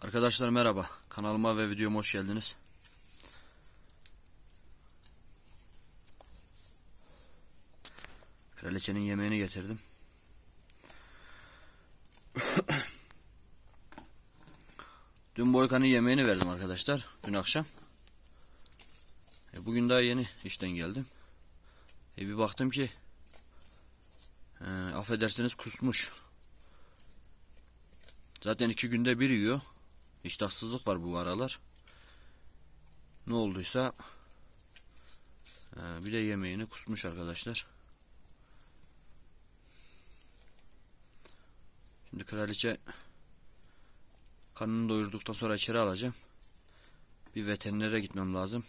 Arkadaşlar merhaba. Kanalıma ve videoma hoş geldiniz. Kraliçenin yemeğini getirdim. Dün Boykan'ın yemeğini verdim arkadaşlar. Dün akşam. Bugün daha yeni işten geldim. Bir baktım ki affedersiniz kusmuş. Zaten 2 günde bir yiyor. İştahsızlık var bu aralar. Ne olduysa bir de yemeğini kusmuş arkadaşlar. Şimdi kraliçe karnını doyurduktan sonra içeri alacağım. Bir veterinere gitmem lazım.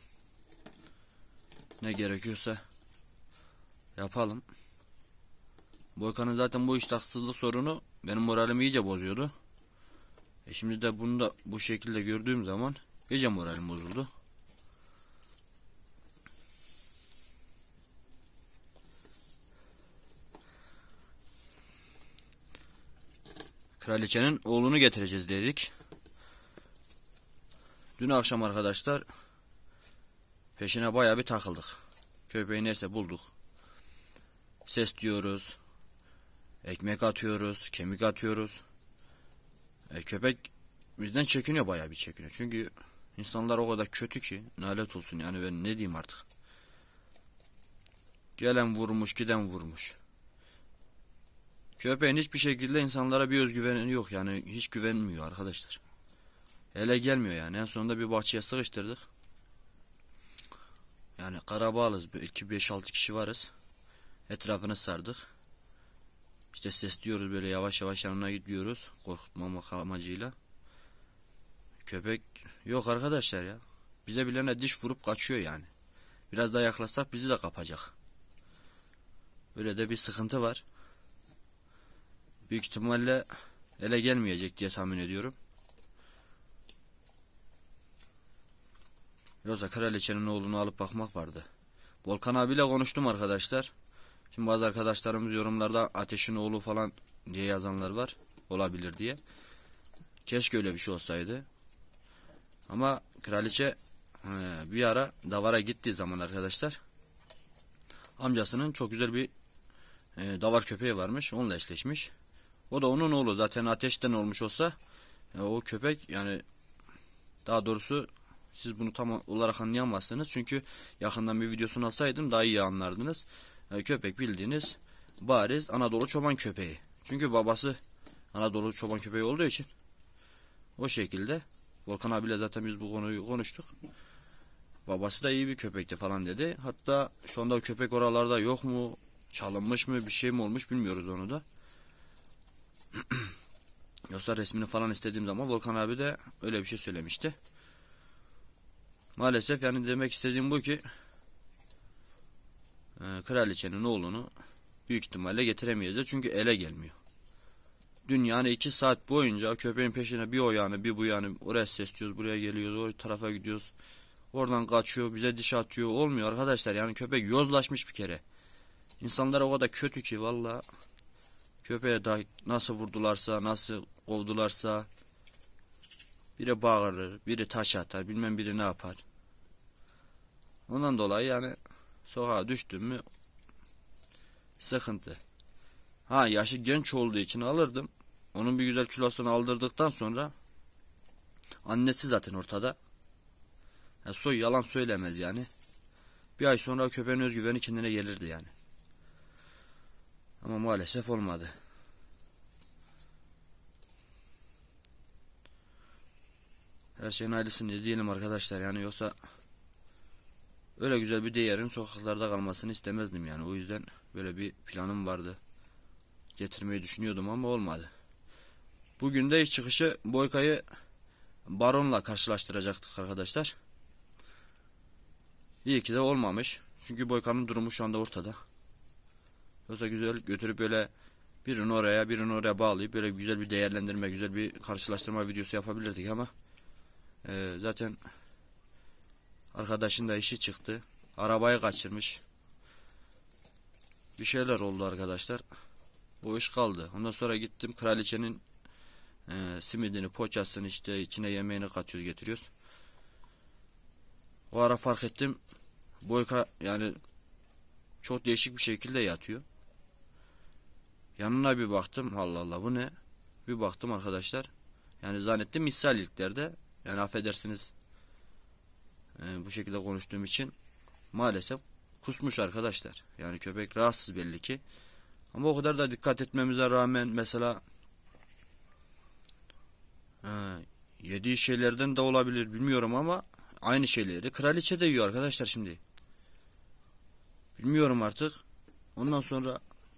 Ne gerekiyorsa yapalım. Boykan'ın zaten bu iştahsızlık sorunu benim moralimi iyice bozuyordu. Şimdi de bunu da bu şekilde gördüğüm zaman iyice moralim bozuldu. Kraliçenin oğlunu getireceğiz dedik. Dün akşam arkadaşlar peşine bayağı bir takıldık. Köpeği neyse bulduk. Ses diyoruz. Ekmek atıyoruz. Kemik atıyoruz. Köpek bizden çekiniyor, bayağı bir çekiniyor. Çünkü insanlar o kadar kötü ki nalet olsun yani, ben ne diyeyim artık. Gelen vurmuş, giden vurmuş. Köpeğin hiçbir şekilde insanlara bir özgüveni yok yani, hiç güvenmiyor arkadaşlar. Hele gelmiyor yani. En sonunda bir bahçeye sıkıştırdık. Yani karabalığız, belki 5-6 kişi varız. Etrafını sardık. İşte sesliyoruz, böyle yavaş yavaş yanına gidiyoruz korkutmamak amacıyla. Köpek yok arkadaşlar ya. Bize bilene diş vurup kaçıyor yani. Biraz daha yaklaşsak bizi de kapacak. Böyle de bir sıkıntı var. Büyük ihtimalle ele gelmeyecek diye tahmin ediyorum. Yoksa kraliçenin oğlunu alıp bakmak vardı. Volkan abiyle konuştum arkadaşlar. Şimdi bazı arkadaşlarımız yorumlarda Ateş'in oğlu falan diye yazanlar var. Olabilir diye. Keşke öyle bir şey olsaydı. Ama kraliçe bir ara davara gittiği zaman arkadaşlar, amcasının çok güzel bir davar köpeği varmış. Onunla eşleşmiş. O da onun oğlu. Zaten Ateş'ten olmuş olsa o köpek, yani daha doğrusu siz bunu tam olarak anlayamazsınız. Çünkü yakından bir videosunu alsaydım daha iyi anlardınız. Köpek bildiğiniz bariz Anadolu çoban köpeği. Çünkü babası Anadolu çoban köpeği olduğu için o şekilde. Volkan abiyle zaten biz bu konuyu konuştuk. Babası da iyi bir köpekti falan dedi. Hatta şu anda o köpek oralarda yok mu? Çalınmış mı? Bir şey mi olmuş bilmiyoruz onu da. Yoksa resmini falan istediğim zaman Volkan abi de öyle bir şey söylemişti. Maalesef yani demek istediğim bu ki kraliçenin oğlunu büyük ihtimalle getiremeyeceğiz. Çünkü ele gelmiyor. Dün yani 2 saat boyunca köpeğin peşine bir o yani bir bu yani, oraya sesliyoruz, buraya geliyoruz, o tarafa gidiyoruz. Oradan kaçıyor, bize diş atıyor. Olmuyor arkadaşlar, yani köpek yozlaşmış bir kere. İnsanlar o kadar kötü ki valla. Köpeğe da nasıl vurdularsa, nasıl kovdularsa, biri bağırır, biri taş atar, bilmem biri ne yapar. Ondan dolayı yani sokağa düştüm mü sıkıntı. Ha, yaşı genç olduğu için alırdım. Onun bir güzel kilosunu aldırdıktan sonra, annesi zaten ortada. Soy yalan söylemez yani. Bir ay sonra köpeğin özgüveni kendine gelirdi yani. Ama maalesef olmadı. Her şeyin ailesini diyelim arkadaşlar yani, yoksa öyle güzel bir değerin sokaklarda kalmasını istemezdim yani. O yüzden böyle bir planım vardı. Getirmeyi düşünüyordum ama olmadı. Bugün de iş çıkışı Boyka'yı Baron'la karşılaştıracaktık arkadaşlar. İyi ki de olmamış. Çünkü Boyka'nın durumu şu anda ortada. Yoksa güzel götürüp böyle birini oraya birini oraya bağlayıp böyle güzel bir değerlendirme, güzel bir karşılaştırma videosu yapabilirdik ama zaten arkadaşın da işi çıktı. Arabayı kaçırmış. Bir şeyler oldu arkadaşlar. Bu iş kaldı. Ondan sonra gittim kraliçenin simidini, poğaçasını, işte içine yemeğini katıyoruz, getiriyoruz. O ara fark ettim. Boyka yani çok değişik bir şekilde yatıyor. Yanına bir baktım. Allah Allah, bu ne? Bir baktım arkadaşlar. Yani zannettim ishal ilklerde. Yani affedersiniz bu şekilde konuştuğum için. Maalesef kusmuş arkadaşlar. Yani köpek rahatsız belli ki. Ama o kadar da dikkat etmemize rağmen mesela yediği şeylerden de olabilir bilmiyorum ama aynı şeyleri kraliçe de yiyor arkadaşlar şimdi. Bilmiyorum artık. Ondan sonra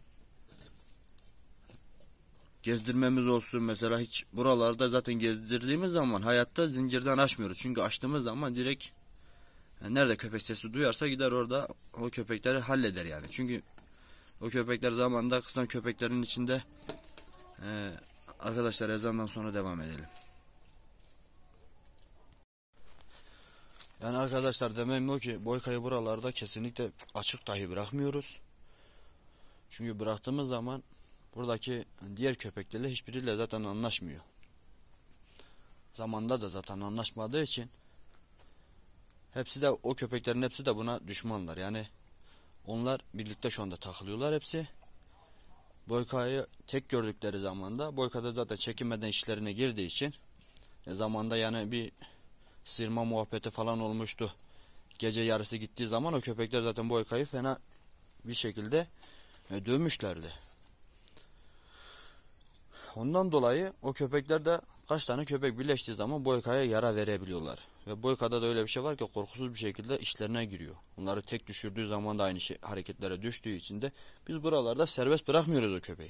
gezdirmemiz olsun mesela, hiç buralarda zaten gezdirdiğimiz zaman hayatta zincirden açmıyoruz. Çünkü açtığımız zaman direkt nerede köpek sesi duyarsa gider orada o köpekleri halleder yani. Çünkü o köpekler zamanında kızan köpeklerin içinde. Arkadaşlar ezandan sonra devam edelim. Yani arkadaşlar demem o ki Boyka'yı buralarda kesinlikle açık dahi bırakmıyoruz. Çünkü bıraktığımız zaman buradaki diğer köpeklerle hiçbiriyle zaten anlaşmıyor. Zamanda da zaten anlaşmadığı için hepsi de, o köpeklerin hepsi de buna düşmanlar. Yani onlar birlikte şu anda takılıyorlar hepsi. Boyka'yı tek gördükleri zamanda, Boyka da zaten çekinmeden işlerine girdiği için zamanda yani bir sırma muhabbeti falan olmuştu. Gece yarısı gittiği zaman o köpekler zaten Boyka'yı fena bir şekilde dövmüşlerdi. Ondan dolayı o köpekler de kaç tane köpek birleştiği zaman Boyka'ya yara verebiliyorlar. Ve Boyka'da da öyle bir şey var ki korkusuz bir şekilde işlerine giriyor. Onları tek düşürdüğü zaman da aynı hareketlere düştüğü için de biz buralarda serbest bırakmıyoruz o köpeği.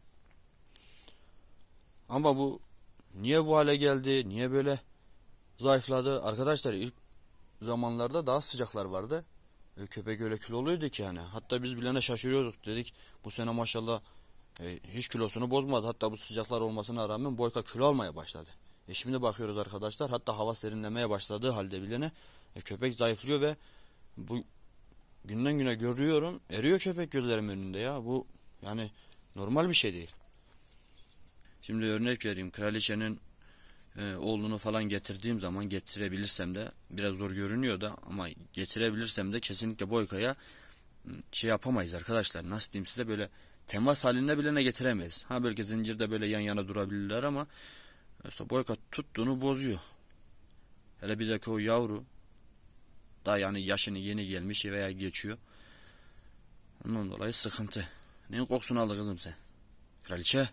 Ama bu niye bu hale geldi? Niye böyle zayıfladı? Arkadaşlar ilk zamanlarda daha sıcaklar vardı. Köpek öyle kiloluydu ki yani. Hatta biz bilene şaşırıyorduk. Dedik bu sene maşallah hiç kilosunu bozmadı. Hatta bu sıcaklar olmasına rağmen Boyka kilo almaya başladı. Şimdi bakıyoruz arkadaşlar. Hatta hava serinlemeye başladığı halde bilene köpek zayıflıyor ve bu günden güne görüyorum. Eriyor köpek gözlerim önünde ya. Bu yani normal bir şey değil. Şimdi örnek vereyim. Kraliçenin oğlunu falan getirdiğim zaman, getirebilirsem de biraz zor görünüyor da ama getirebilirsem de kesinlikle Boyka'ya şey yapamayız arkadaşlar. Nasıl diyeyim size, böyle temas halinde bile ne getiremeyiz. Ha belki zincirde böyle yan yana durabilirler ama mesela Boyka tuttuğunu bozuyor. Hele bir de ki o yavru daha yani yaşını yeni gelmiş veya geçiyor. Ondan dolayı sıkıntı. Neyin kokusunu aldı kızım sen? Kraliçe?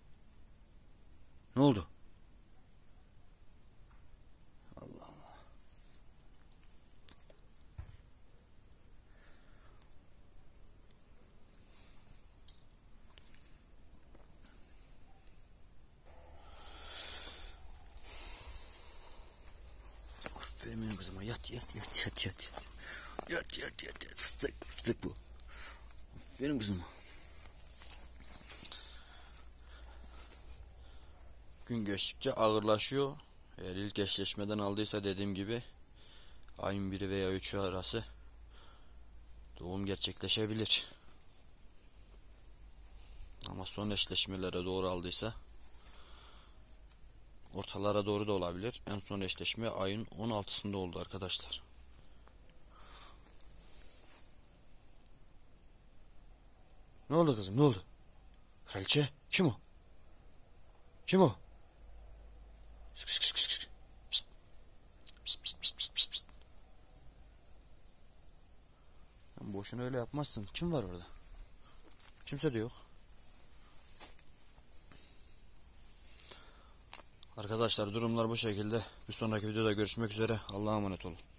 Ne oldu? Allah Allah. Aferin benim kızıma, yat yat yat yat yat. Yat yat yat yat, fıstık fıstık bu. Aferin kızıma. Gün geçtikçe ağırlaşıyor. Eğer ilk eşleşmeden aldıysa dediğim gibi ayın 1'i veya 3'ü arası doğum gerçekleşebilir. Ama son eşleşmelere doğru aldıysa ortalara doğru da olabilir. En son eşleşme ayın 16'sında oldu arkadaşlar. Ne oldu kızım, ne oldu? Kraliçe kim o? Kim o? Boşuna öyle yapmazsın. Kim var orada? Kimse de yok. Arkadaşlar durumlar bu şekilde. Bir sonraki videoda görüşmek üzere. Allah'a emanet olun.